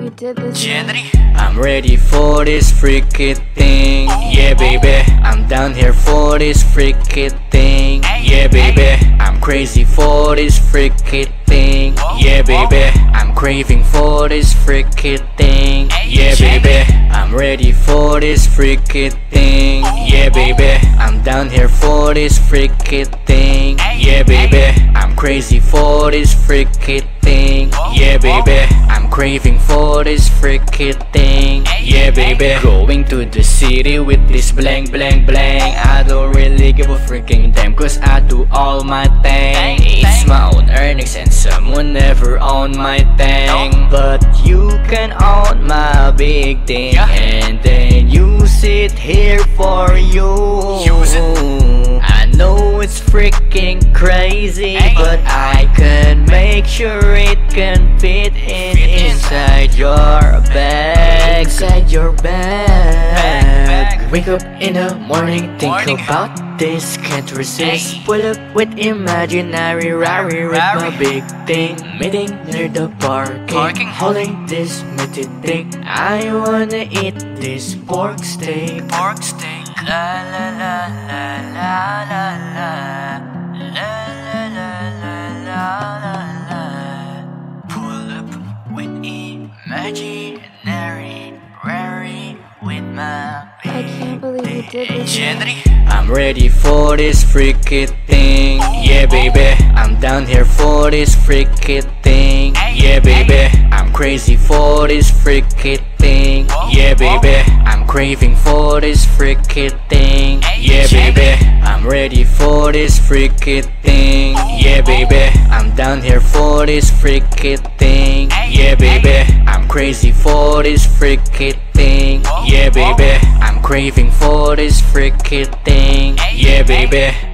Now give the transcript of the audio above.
you did this. I'm ready for this freaky thing. Yeah, baby, I'm down here for this freaky thing. Yeah, baby, I'm crazy for this freaky thing. Yeah, baby, I'm craving for this freaky thing. Yeah, baby, I'm ready for this freaky thing. Yeah, baby, I'm down here for this freaky thing. Yeah, baby, I'm crazy for this freaky thing. Yeah, baby, I'm craving for this freaky thing. Yeah, baby, going to the city with this blank blank blank. I don't really give a freaking damn, cause I do all my thing. It's my own earnings and someone never own my thing. But you can own my big thing, and then use it here for you. I know it's freaking crazy, but I can make sure it can fit inside your bag. Inside your bag. Wake up in the morning, think about this, can't resist. Pull up with imaginary Rari with my big thing. Meeting near the parking, holding this meaty thing. I wanna eat this pork steak. La la la la la la la la la la la la. Pull up with imaginary Rari with my I can't believe you did this. I'm ready for this freaky thing. Yeah, baby, I'm down here for this freaky thing. Yeah, baby, I'm crazy for this freaky thing. Yeah, baby, I'm craving for this freaky thing. Yeah, baby, I'm ready for this freaky thing. Yeah, baby, I'm down here for this freaky thing. Yeah, baby, I'm crazy for this freaky thing. Yeah, baby, I'm craving for this freaky thing. Yeah, baby.